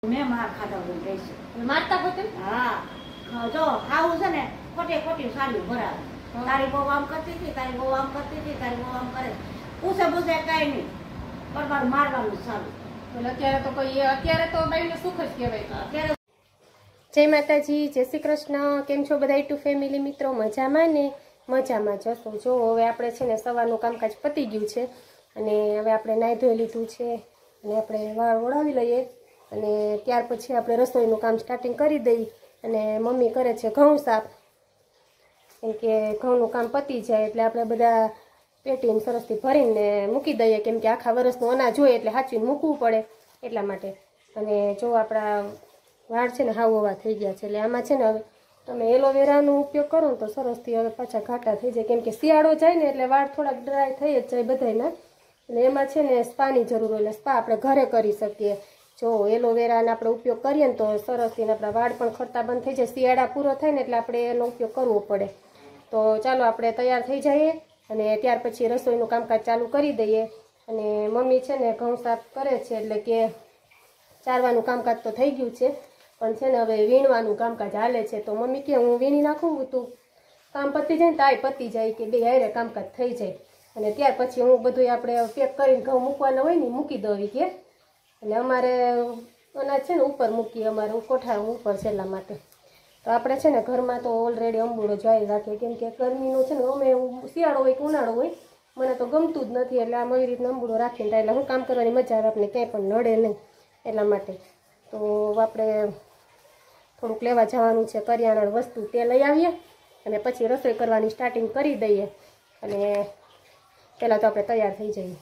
મેં માર ખાધા હોય કહીશ મારતા પોતે હા જો ખાવું છે ને ખોટી ખોટી સાડી ભરાવે તારી બહુ આમ કરતી હતી તારી બહુ આમ કરતી હતી તારી બહુ આમ કરે પૂછે પૂછે કઈ નહીં બરબાર મારવાનું સારું એટલે અત્યારે તો કોઈ અત્યારે તો બાઈને સુખ જ કહેવાય અત્યારે જય માતાજી, જય શ્રી કૃષ્ણ. કેમ છો બધા ટુ ફેમિલી મિત્રો? મજામાં ને? મજામાં જશો. જો હવે આપણે છે ને સવારનું કામકાજ પતી ગયું છે અને હવે આપણે નાહી ધોઈ લીધું છે અને આપણે વાળ ઓળાવી લઈએ અને ત્યાર પછી આપણે રસોઈનું કામ સ્ટાર્ટિંગ કરી દઈએ. અને મમ્મી કરે છે ઘઉં સાફ, કેમ કે ઘઉંનું કામ પતી જાય એટલે આપણે બધા પેટીને સરસથી ભરીને મૂકી દઈએ, કેમ કે આખા વર્ષનું અનાજ હોય એટલે સાચવીને મૂકવું પડે એટલા માટે. અને જો આપણા વાળ છે ને હાવ હવા થઈ ગયા છે એટલે આમાં છે ને હવે તમે એલોવેરાનો ઉપયોગ કરો ને તો સરસથી હવે પાછા ઘાટા થઈ જાય, કેમ કે શિયાળો જાય ને એટલે વાળ થોડાક ડ્રાય થઈ જ જાય બધાયના. એટલે એમાં છે ને સ્પાની જરૂર હોય એટલે સ્પા આપણે ઘરે કરી શકીએ. જો એલોવેરાનો આપણે ઉપયોગ કરીએ ને તો સરસથી આપણા વાળ પણ ખરતા બંધ થઈ જાય. શિયાળા પૂરો થાય ને એટલે આપણે એનો ઉપયોગ કરવો પડે. તો ચાલો આપણે તૈયાર થઈ જઈએ અને ત્યાર પછી રસોઈનું કામકાજ ચાલુ કરી દઈએ. અને મમ્મી છે ને ઘઉં સાફ કરે છે એટલે કે ચારવાનું કામકાજ તો થઈ ગયું છે, પણ છે ને હવે વીણવાનું કામકાજ હાલે છે. તો મમ્મી કે હું વીણી નાખું, તું કામ પતી જાય ને તાય પતી જાય કે બે હારે કામકાજ થઈ જાય અને ત્યાર પછી હું બધું આપણે પેક કરીને ઘઉં મૂકવાના હોય ને મૂકી દઉં કે. એટલે અમારે અનાજ છે ને ઉપર મૂકીએ, અમારે કોઠા ઉપર છે એટલા માટે. તો આપણે છે ને ઘરમાં તો ઓલરેડી અંબુડો જાળી રાખીએ, કેમ કે ગરમીનું છે ને અમે શિયાળો હોય કે ઉનાળો હોય મને તો ગમતું જ નથી, એટલે આમ આવી રીતના અંબુડો રાખીને એટલે હું કામ કરવાની મજા આવે, આપણે ક્યાંય પણ નડે નહીં એટલા માટે. તો આપણે થોડુંક લેવા જવાનું છે કરિયાણા વસ્તુ, તે લઈ આવીએ અને પછી રસોઈ કરવાની સ્ટાર્ટિંગ કરી દઈએ. અને પહેલાં તો આપણે તૈયાર થઈ જઈએ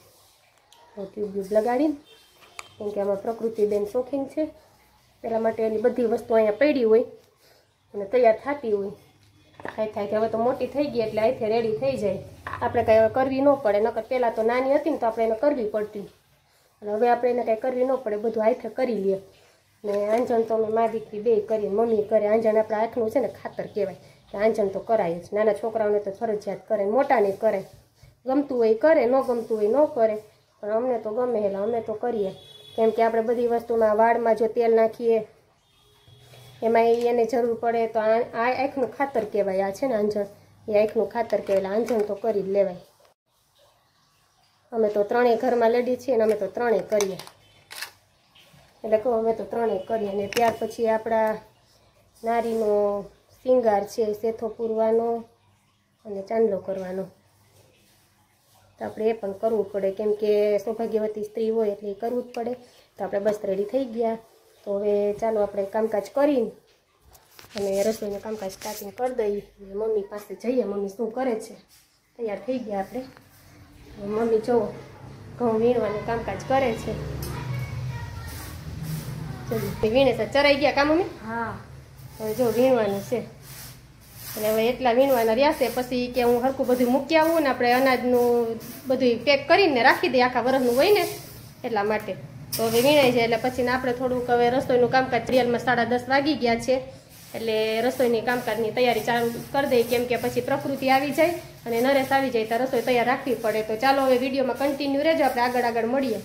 ટ્યુબ લગાડીને, કેમ કે આમાં પ્રકૃતિબેન શોખીન છે એટલા માટે એની બધી વસ્તુ અહીંયા પડી હોય અને તૈયાર થતી હોય. થાય કે હવે તો મોટી થઈ ગઈ એટલે અહીંથી રેડી થઈ જાય, આપણે કાંઈ કરવી ન પડે. નકર પહેલાં તો નાની હતી ને તો આપણે એને કરવી પડતી, અને હવે આપણે એને કાંઈ કરવી ન પડે, બધું હાથે કરી લઈએ. ને આંજણ તો અમે મા દીકરી બે કરીએ, મમ્મી કરે. આંજણ આપણે આંખનું છે ને ખાતર કહેવાય, કે આંજણ તો કરાય જ. નાના છોકરાઓને તો ફરજિયાત કરે, મોટાને કરે. ગમતું હોય કરે, ન ગમતું હોય ન કરે, પણ અમને તો ગમે એટલે અમે તો કરીએ. કેમ કે આપણે બધી વસ્તુમાં વાળમાં જો તેલ નાખીએ એમાં એને જરૂર પડે તો આ આંખનું ખાતર કહેવાય. આ છે ને આંજણ, એ આંખનું ખાતર કહેવાય, આંજણ તો કરી જ લેવાય. અમે તો ત્રણેય ઘરમાં લેડી છીએ અને અમે તો ત્રણેય કરીએ, એટલે કહું અમે તો ત્રણેય કરીએ. અને ત્યાર પછી આપણા નારીનો શિંગાર છે, સેથો પૂરવાનો અને ચાંદલો કરવાનો, તો આપણે એ પણ કરવું પડે, કેમ કે સૌભાગ્યવતી સ્ત્રી હોય એટલે એ કરવું જ પડે. તો આપણે બસ રેડી થઈ ગયા. તો હવે ચાલો આપણે કામકાજ કરીને અને રસોઈનું કામકાજ સ્ટાર્ટિંગ કરી દઈએ. મમ્મી પાસે જઈએ, મમ્મી શું કરે છે. તૈયાર થઈ ગયા આપણે. મમ્મી જો ઘઉં વીણવાનું કામકાજ કરે છે. વીણે છે, ચરાઈ ગયા કામ મમ્મી? હા હવે જો વીણવાનું છે અને હવે એટલા વીણવાના રહ્યા છે. પછી કે હું હરખું બધું મૂકી આવું ને આપણે અનાજનું બધું પેક કરીને રાખી દઈએ, આખા વર્ષનું હોય ને એટલા માટે. તો હવે વીણાઈ જાય એટલે પછી આપણે થોડુંક હવે રસોઈનું કામકાજ રિયલમાં 10:30 વાગી ગયા છે એટલે રસોઈની કામકાજની તૈયારી ચાલુ કરી દઈએ, કેમ કે પછી પ્રકૃતિ આવી જાય અને નરેશ આવી જાય તો રસોઈ તૈયાર રાખવી પડે. તો ચાલો હવે વિડીયોમાં કન્ટિન્યુ રહેજો, આપણે આગળ મળીએ.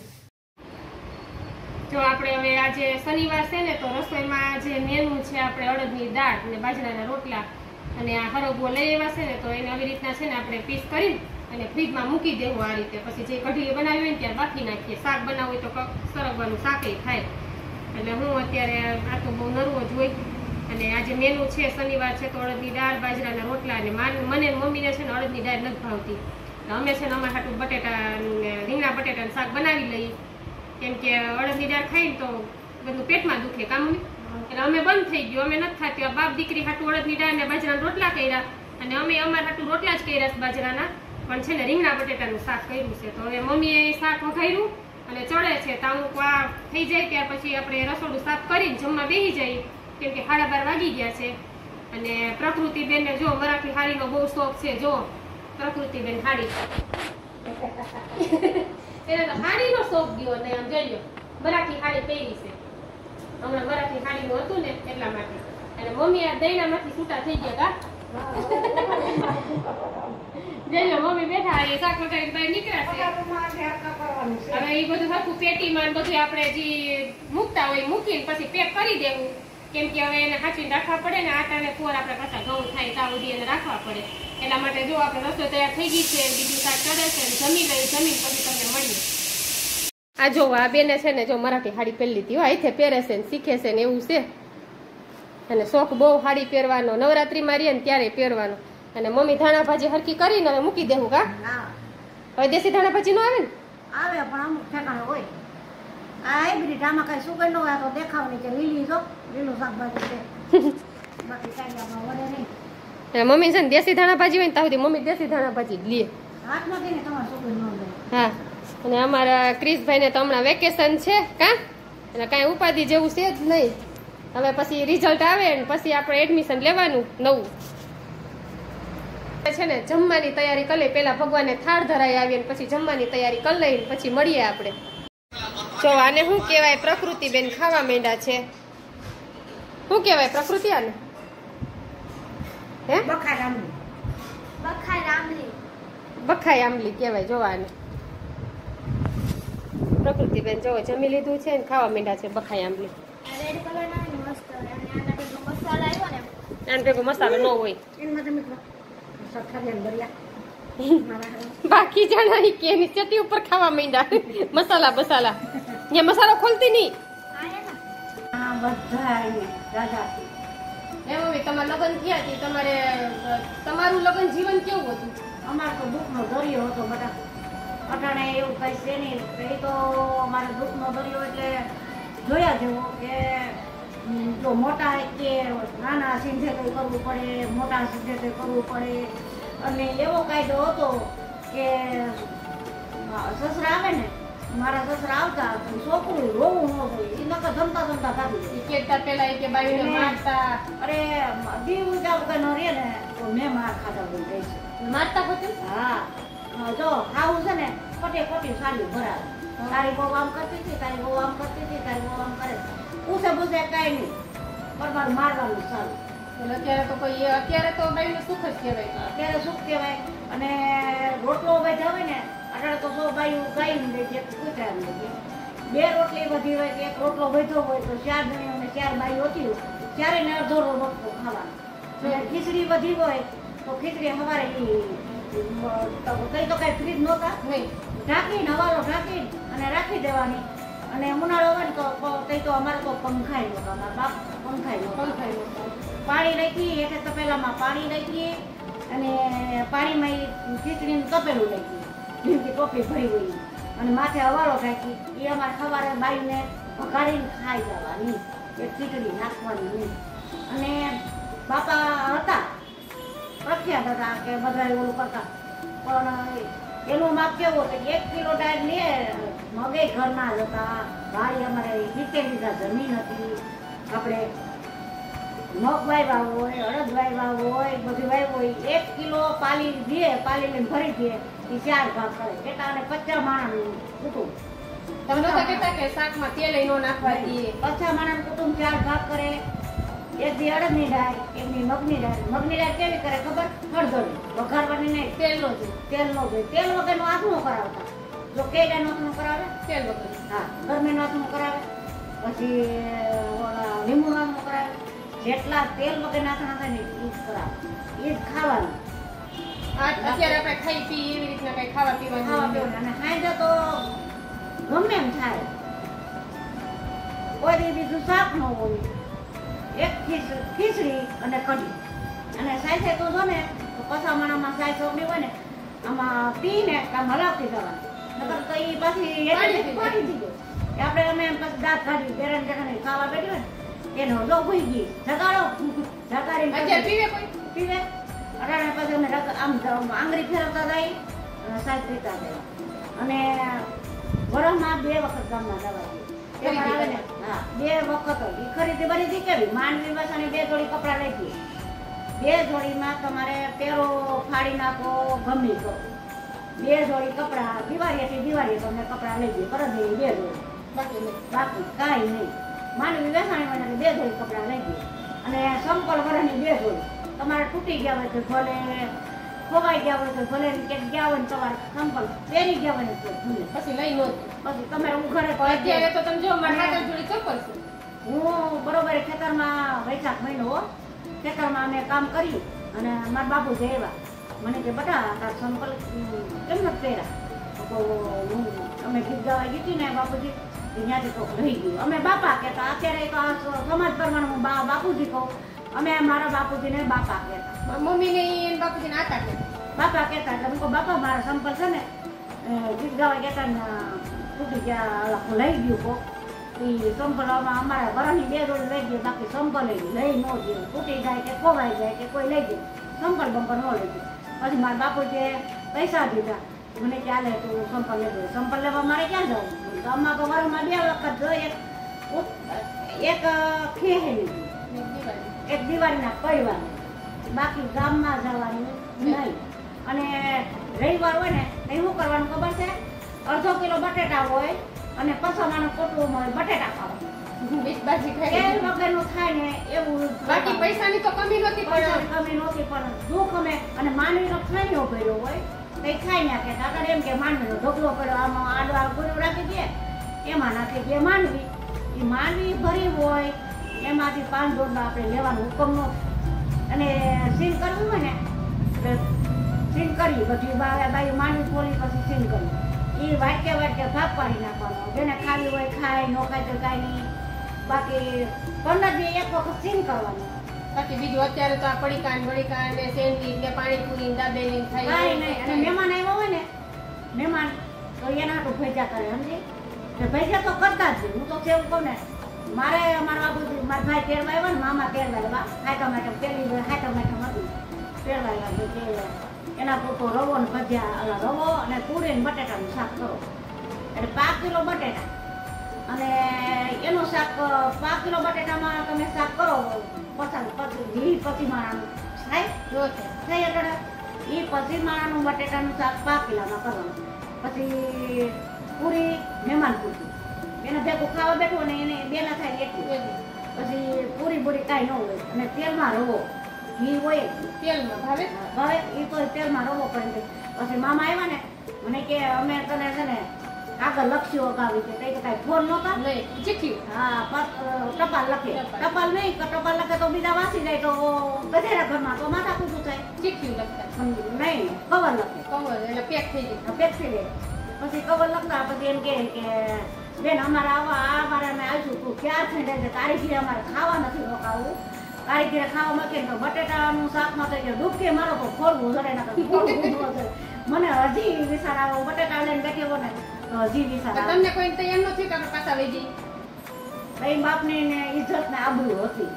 જો આપણે હવે આજે શનિવાર છે ને તો રસોઈમાં જે મેનુ છે આપણે અડદની દાળ અને બાજરાના રોટલા અને આ હરગવો લઈ આવ્યા છે ને તો એને આવી રીતના છે ને આપણે પીસ કરીને અને ફ્રીજમાં મૂકી દેવું આ રીતે. પછી જે કઢી બનાવી હોય ને ત્યારે બાફી નાખીએ. શાક બનાવવું હોય તો સરગવાનું શાકે થાય. એટલે હું અત્યારે આ તો બહુ નરવો જ હોય. અને આજે મેનુ છે શનિવાર છે તો અડદની દાળ બાજરાના રોટલા. અને મને મમ્મીને છે ને અડદની દાળ નથી ભાવતી, અમે છે ને અમારા હાટું બટેટા રીંગણા બટેટાનું શાક બનાવી લઈએ, કેમ કે અડદની દાળ ખાઈને તો બધું પેટમાં દુખે કામ મમ્મી. એટલે અમે બંધ થઈ ગયું, અમે નથી ખાતી. બાપ દીકરી હાટું અડદની દાળ ને બાજરાના રોટલા કર્યા અને અમે અમારા હાટું રોટલા જ કર્યા છે બાજરાના, પણ છે ને રીંગણા બટેટાનું શાક કર્યું છે. તો હવે મમ્મીએ શાક વઘાર્યું અને ચડે છે. તાણું આ થઈ જાય ત્યાર પછી આપણે રસોડું સાફ કરીને જમવા બેસી જઈએ, કેમ કે 12:30 વાગી ગયા છે. અને પ્રકૃતિબેનને જો મરાઠી હાડીનો બહુ શોખ છે. જો પ્રકૃતિબેન હાડી એને તો હાડીનો શોખ ગયો ને આમ જોઈ મરાઠી હાડી પહેરી છે. હમણાં મરાઠી હાડીનું હતું ને એટલા માટે. અને મમ્મી આ દૈણામાંથી છૂટા થઈ ગયા જઈ લો મમ્મી બેઠા એ શાક રોટલી બહાર નીકળ્યા છે હવે એ બધું સરખું પેટીમાં બધું આપણે જે મૂકતા હોય મૂકીને પછી પેક કરી દેવું કેમ કે હવે એને હાચવીને રાખવા પડે ને આટાને પોર આપણે પાછા ઘઉં થાય ત્યાં સુધી એને રાખવા પડે એટલા માટે જો આપણે રસોઈ તૈયાર થઈ ગઈ છે બીજું શાક ચડે છે જમી લઈ જમીન પછી તમને મળીએ આ જો આ બેને છે ને જો મરાઠી સાડી પહેરી લીધી હોય અહીંથી પહેરે છે ને શીખે છે ને એવું છે અને શોખ બહુ સાડી પહેરવાનો નવરાત્રીમાં રહીએ ને ત્યારે પહેરવાનો અને મમ્મી ધાણા ભાજી હરકી કરીને હવે મૂકી દેવું કા હવે દેશી ધાણા ભાજી નો આવે ને આવે પણ અમુક ઠેકાણે હોય આ હાઇબ્રિડ આમાં કઈ સુગંધ ન હોય તો દેખાવ નહીં કે લીલી જો લીલું શાકભાજી છે બાકી કાંઈ આમાં વળે નહીં મમ્મી છે ને દેશી ધાણા ભાજી હોય ને ત્યાં સુધી મમ્મી દેશી ધાણા ભાજી જ લે હાથમાંથી ને તમારે સુગંધ ન મળે હા અને અમારા ક્રિશભાઈને તો હમણાં વેકેશન છે કા એટલે કાંઈ ઉપાધિ જેવું છે જ નહીં હવે પછી રિઝલ્ટ આવે ને પછી આપણે એડમિશન લેવાનું નવું છે ને જમવાની તૈયારી કરી લઈ પેલા ભગવાનને થાળ ધરાઈ આવીએ પછી જમવાની તૈયારી કરી લઈને પછી મળીએ આપણે જો આને શું કહેવાય પ્રકૃતિ બેન ખાવા માંડ્યા છે શું કહેવાય પ્રકૃતિ આને હે બખાર આંબલી બખાઈ આંબલી કહેવાય જોવા આને પ્રકૃતિ બેન જોવો જમી લીધું છે ને ખાવા માંડ્યા છે બખાઈ આંબલી રેડ કલર ના મસ્ત અને આના પેલો મસાલો આવ્યો ને આને ભેગો મસાલો ન હોય એમાં તમે સઠારિયા ભર્યા બાકી જણાની કે એની ચટી ઉપર ખાવા માંડ્યા મસાલા બસાલા એ મસાલો ખોલતી નહીં આ બધા રાજાથી હે મમ્મી તમારા લગ્ન થયા હતી તમારે તમારું લગ્ન જીવન કેવું હતું અમારે તો દુઃખનો દરિયો હતો બધા અટાણે એવું કઈ છે નહીં એ તો અમારે દુઃખનો દરિયો એટલે જોયા જેવો કે જો મોટા કે નાના સિંધે કંઈ કરવું પડે મોટા સિંધે કંઈ કરવું પડે અને એવો કાયદો હતો કે સસરા આવે ને મારા સસરા આવતા છોકરું રોવું ન જોઈએ એ નકર જમતા જમતા ખાધું કેતા પેલા કે બાઈને મારતા અરે દીવ ઉજા વગર નો રે ને તો મેં માર ખાધા બોલ રહી છે મારતા હોતું હા જો ખાવું છે ને ખોટી ખોટી સાડી ભરાવે તારી બહુ આમ કરતી હતી તારી બહુ આમ કરતી હતી તારી બહુ આમ કરે પૂછે પૂછે કાંઈ નહીં પણ મારું મારવાનું સારું અત્યારે તો કોઈ અત્યારે તો બાઈનું સુખ જ કહેવાય અત્યારે સુખ કહેવાય અને રોટલો વધ્યા હોય ને અત્યારે તો સો બાયું ગાઈને દે છે કૂતરાને દે બે રોટલી વધી હોય કે એક રોટલો વધ્યો હોય તો 4 જણીઓ ને 4 બાઈ હોતી હોય ત્યારે ને અડધો રોટલો ખાવાનો ખીચડી વધી હોય તો ખીચડી સવારે કઈ તો કઈ ફ્રીજ નહોતા નહીં ઢાંકીને હવાલો ઢાંકીને અને રાખી દેવાની અને ઉનાળો હોય ને તો કઈ તો અમારે તો પંખાઈ નહોતા અમારા બાપ પંખાઈ નહોતા પાણી રાખી એટલે તપેલામાં પાણી રાખીએ અને પાણીમાં ખીચડીનું તપેલું રાખીએ જેમ કે ટોપી ભરી હોય અને માથે હવાલો ઢાંકી એ અમારે સવારે બાઈને વઘારીને ખાઈ જવાની એ ખીચડી નાખવાની નહીં અને બાપા હતા પ્રખ્યાત હતા કે બધા ઓલું કરતા પણ એનું માપ કેવું હતું 1 કિલો દાળ લે મગે ઘરના જ હતા ભાઈ અમારે 70 વીઘા જમીન હતી આપણે મગ વાવ્યા હોય અડદ વાવ્યા હોય બધું વાવ્યું હોય 1 કિલો પાલી દે પાલીને ભરી દે એ 4 ભાગ કરે કેટલા અને 50 માણસનું કુટુંબ તમે નહોતા કહેતા કે શાકમાં તેલ નો નાખવા દઈએ 50 માણસનું કુટુંબ 4 ભાગ કરે એક દી અડદની દાળ એકની મગની દાળ કેવી કરે ખબર હળદળી વઘારવાની નહીં તેલનો જોઈએ તેલ વગરનો આથમો કરાવતા જો કેળાનો આથમો કરાવે તેલ વગર હા ગરમીનો આથમો કરાવે પછી લીંબુનો આથમો કરાવે જેટલા તેલ વગર નાખવાના થાય ને એ જ કરાવે એ જ ખાવાનું અત્યારે આપણે ખાઈ પી એવી રીતના કઈ ખાવા પીવાનું અને ખાઈ તો ગમે એમ થાય કોઈ બીજું શાક ન હોય એક ખીચડી અને કઢી અને સાયસે તો જો ને તો પસામણામાં સાય ચોકડી હોય ને આમાં પીને આમ હલાવતી જવાની નકર તો એ પાછી પાડી દીધો આપણે અમે પછી દાંત કાઢી બેરણ જગાને ખાવા બેઠી હોય ને એનો જો ભૂઈ ગઈ જગાડો જગાડી પીવે કોઈ પીવે અટાણે પછી અમે આમ આંગળી ફેરવતા જાય અને સાય પીતા જાય અને વરસમાં 2 વખત ગામમાં જવા આવે ને હા 2 વખત એ ખરીદી બરીદી કેવી માંડવી બસાને 2 જોડી કપડા લઈ ગઈ 2 જોડીમાં તમારે પેરો ફાડી નાખો ગમી કરો 2 જોડી કપડા દિવાળી તમને કપડા લઈ ગઈ પરત દે 2 જોડી બાકી કાંઈ નહીં માંડવી બેસાણી મને 2 જોડી કપડા લઈ ગઈ અને સંપલ વરની 2 જોડી તમારે તૂટી ગયા હોય તો ભલે, ખોવાઈ ગયા હોય તો ભલે, ક્યાંક ગયા હોય ને તમારે સંપલ પહેરી ગયા હોય તો ભલે. પછી લઈ નો પછી તમારે ઉઘાડે અત્યારે તો તમે જો મારા હાથ જોડી ચપ્પલ છે. હું બરોબર ખેતરમાં વૈશાખ મહિનો હો, ખેતરમાં અમે કામ કર્યું અને મારા બાપુજી આવ્યા. મને કે બેટા તાર સંપલ કેમ નથી પહેર્યા? તો હું અમે ગીત ગાવા ગીતી ને બાપુજી ત્યાંથી તો રહી ગયું. અમે બાપા કહેતા, અત્યારે તો આ સમાજ પ્રમાણે હું બાપુજી કહું. અમે મારા બાપુજીને બાપા કહેતા. મમ્મીને એને બાપુજીને આતા કે બાપા કહેતા એટલે હું કહું બાપા મારા સંપલ છે ને ગીત ગાવા કહેતા ને તૂટી ગયા લઈ ગયું કોક. એ સંપલમાં અમારા વરાની 2 રોજ લઈ ગયો, બાકી સંપલ લઈ ન ગયો. તૂટી જાય કે ખોવાઈ જાય કે કોઈ લઈ ગયું, સંપલ બંપર ન લઈ ગયું. પછી મારા બાપુજીએ પૈસા દીધા. મને ચાલે તું સંપલ લેવો. સંપલ લેવા મારે ક્યાં જવું? ગામમાં તો વરમાં 2 વખત જો એક ખેહેલી એક દિવાળીના પરિવારને, બાકી ગામમાં જવાનું નહીં. અને રવિવાર હોય ને એ શું કરવાનું ખબર છે? અડધો કિલો બટેટા હોય અને પસામાનું કોટલું હોય બટેટા ખાવાનું. વીસબાજી તેલ ખાઈ વગરનું થાય ને એવું. બાકી પૈસાની તો કમી નહોતી પણ કમી નહોતી પણ દુઃખ અમે. અને માનવીનો ખાઈનો પડ્યો હોય તો એ ખાઈ નાખે. આગળ એમ કે માનવીનો ઢોકળો પડ્યો આમાં આડો આ ગોળો રાખી દે, એમાં નાખી દે માનવી. એ માનવી ભરી હોય એમાંથી 5 દોડમાં આપણે લેવાનો હુકમ નો. અને સીન કરવું હોય ને એટલે સીન કરી બધી બાઈ માનવી ખોલી પછી સીન કરી એ વાટકે ભાગ પાડી નાખવાનો. જેને ખાવી હોય ખાય, ન ખાય તો કાંઈ નહીં. બાકી 15 દી 1 વખત સીન કરવાનું. બાકી બીજું અત્યારે તો આ પડીકા ને સેન્ડવીચ ને પાણીપુરી દાબેલી કાંઈ ખાઈ નહીં. અને મહેમાન આવ્યા હોય ને મહેમાન તો એના હાટું ભેજા કરે સમજી. ભેજા તો કરતા જ. હું તો કેવું કહું ને મારે અમારા બાપુજી મારા ભાઈ તેરવા આવ્યા ને મામા તેરવા આવ્યા. હાઈટમ પેલી હાઈટમ હતું તેરવા આવ્યા કે એના પૂરતો રવો ને ભજીયા, રવો અને પૂરી ને બટેટાનું શાક કરો. એટલે 5 કિલો બટેટા અને એનું શાક 5 કિલો બટેટામાં તમે શાક કરો 25 માણાનું થાય એટલે એ 25 માણાનું બટેટાનું શાક 5 કિલોમાં કરવાનું. પછી પૂરી મહેમાન પૂરી એને ભેગું ખાવા બેઠું ને એને 2 ના થાય એટલું. પછી પૂરી બુરી કાંઈ ન હોય અને તેલમાં રવો ઘી હોય તેલમાં ભાવે હવે એ તો તેલમાં રવો પડી જાય. પછી મામા આવ્યા ને મને કે અમે તને છે ને આગળ લખ્યું અગાવી છે કઈ કાંઈ ફોન નહોતા નહીં ચીખ્યું હા ટપાલ લખે. ટપાલ નહીં ટપાલ લખે તો બીજા વાસી જાય તો ગધેડા ઘરમાં તો માથા કૂટું થાય. ચીખ્યું લખતા નહીં કવર લખે. કવર એટલે પેક થઈ ગયું. પેપ્સી લે પછી કવર લખતા પછી એમ કે બેન અમારે આ મારે અમે આવીશું તું ક્યાં થઈ જાય તારી ઘીરે અમારે ખાવા નથી રોકાવું. તારી ઘીરે ખાવા મૂકે તો બટેટાનું શાકમાં તો ડૂબકે મારો તો ખોરવું જડે ના મને હજી વિચાર આવો બટેટા લઈને બેઠેવો ને હજી વિચાર તમને કોઈ તૈયાર નથી કે પાછા વહી જઈ ભાઈ બાપની ને ઇજ્જત ને આબરૂ હતી.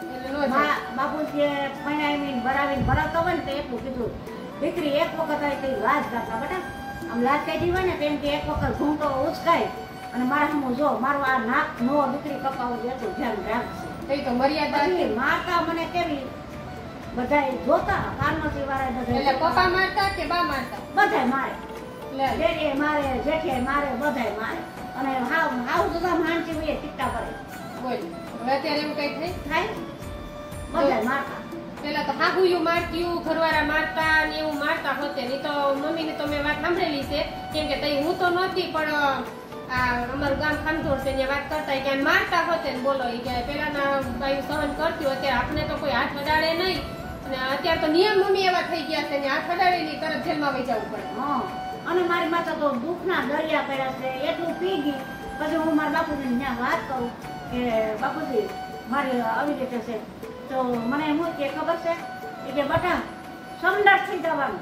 બાપુજીએ પૈણાવીને બરાવીને ભરાવતા હોય ને તો એટલું કીધું દીકરી 1 વખત આવી તો લાજ કાઢતા બેટા આમ લાજ કાઢી હોય ને તેમ કે 1 વખત ઘૂંટો ઉચકાય અને મારા હું જો મારું આ નાક નો દીકરી કપાવું એટલું ધ્યાન રાખશે. કઈ તો મર્યાદા હતી. મારતા મને કેવી બધાય જોતા ફાર્મસી વાળા એટલે બધા પપ્પા મારતા કે બા મારતા બધાય મારે લે જેઠે મારે જેઠે મારે બધાય મારે અને હાવ જુદા માનસી હોય ટીકટા કરે બોલ હવે અત્યારે એવું કઈ થઈ થાય બધાય મારતા. પેલા તો હાગુયું મારતી ઘરવાળા મારતા ને એવું મારતા હોતે. નહીં તો મમ્મીની તો મેં વાત સાંભળેલી છે કેમ કે તઈ હું તો નહોતી પણ આ અમારું ગામ ખાનધોળ છે ત્યાં વાત કરતા કે મારતા હોતે ને બોલો કે પેલાના બાયું સહન કરતી હોય અત્યારે આપણે તો કોઈ હાથ અડાડે નહીં અને અત્યારે તો નિયમ મમ્મી એવા થઈ ગયા છે ને હાથ અડાડે નહીં તરત જેલમાં વહી જવું પડે. હા અને મારી માતા તો દુઃખના દરિયા પડ્યા છે એટલું પી ગઈ. પછી હું મારા બાપુજીને ત્યાં વાત કરું કે બાપુજી મારી આવી રીતે છે તો મને એમ કે ખબર છે કે બટા સમંદર થઈ જવાનું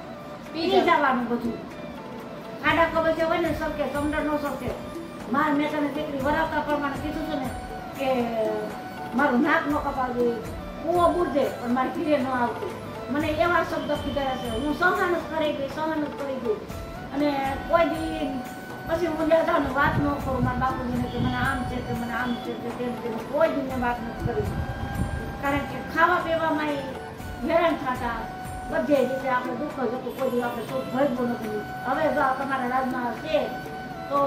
પી જવાનું બધું ખાડા ખબર છે હોય ને સરકે સમંદર નો સરકે. માર મેં તને દીકરી વરાવતા પ્રમાણે કીધું છે ને કે મારું નાક ન કપાવવું કૂવો બુરદે પણ મારી ઘીરે ન આવતું. મને એવા શબ્દ કીધા છે હું સહન જ કરી ગઈ અને કોઈ દી પછી હું જ્યાં જાઉં ને વાત ન કરું મારા બાપુજીને કે મને આમ છે કે મને આમ છે કે તેમ છે કોઈ દી મેં વાત નથી કરી. કારણ કે ખાવા પીવામાં હેરાન થતા બધે રીતે આપણે દુઃખ જ હતું. કોઈ દી આપણે સુખ ભોગવું નથી. હવે જો તમારા રાજમાં છે તો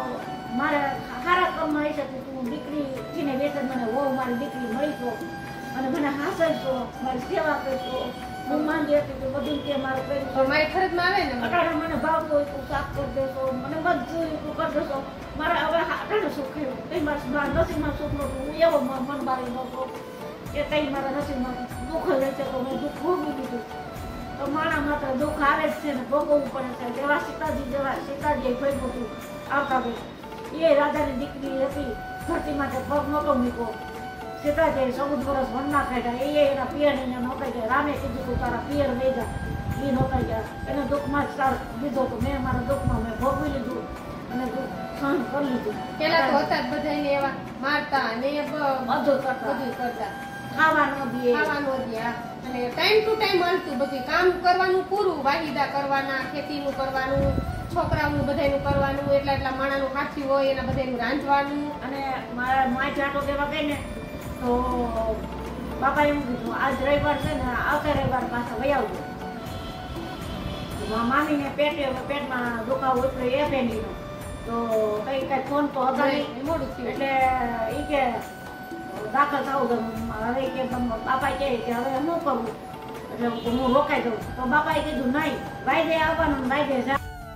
મારે સારા કર્મ હશે કે તું દીકરીને વેચે મને વહુ મારી દીકરી મળી તો અને મને હાંસજો, મારી સેવા કરજો. હું માંગી હતી તો બધું કે મારે કર્યું. તો મારી ફરજમાં આવે ને અટાણે મને ભાવતું હોય તું સાફ કરી દેશો, મને બધું તું કરી દેશો. મારે હવે અટાણે સુખ થયું. કઈ મારા નસીબમાં સુખ નહોતું. હું એવો મન મારી નહોતો કે કઈ મારા નસીબમાં દુઃખ લે છે તો મેં દુઃખ ભોગવી દીધું. તો મારા માત્ર દુઃખ આવે જ છે ને ભોગવવું પડે છે. જેવા સીતાજી ભોગવું હતું આવતા ભાઈ એ રાજાની દીકરી હતી, ધરતી માટે પગ નહોતો મૂક્યો. સીતાજી 14 વર્ષ વનના કાઢ્યા. એના પિયરને નહોતા ગયા. રામે કીધું તું તારા પિયર લઈ જા, એ નહોતા ગયા. એને દુઃખમાં જ સાર લીધો તો મેં મારા દુઃખમાં મેં ભોગવી લીધું અને દુઃખ સહન કરી લીધું. પેલા તો હતા જ બધાને એવા મારતા અને બધું કરતા ખાવાનું દે, ખાવાનું દે અને ટાઈમ ટુ ટાઈમ મળતું બધું કામ કરવાનું પૂરું, વાહિદા કરવાના, ખેતીનું કરવાનું, છોકરાઓનું બધાનું કરવાનું, એટલા માણાનું કાઠી હોય એના બધાનું રાંધવાનું. અને મારા માય જાટો દેવા ગઈ ને તો બાપા એમ કીધું આજ રવિવાર છે ને આવતા રવિવાર પાછા વહી આવજો. મામીને પેટમાં દુખાવો એટલો એ પેલીનો તો કઈ ફોન તો હતા મોડું થયું એટલે એ કે દાખલ થવું. હવે કે બાપા કહે કે હવે શું કરવું, એટલે હું રોકાઈ દઉં. તો બાપાએ કીધું નહીં, વાયદે આવવાનું વાયદે જા.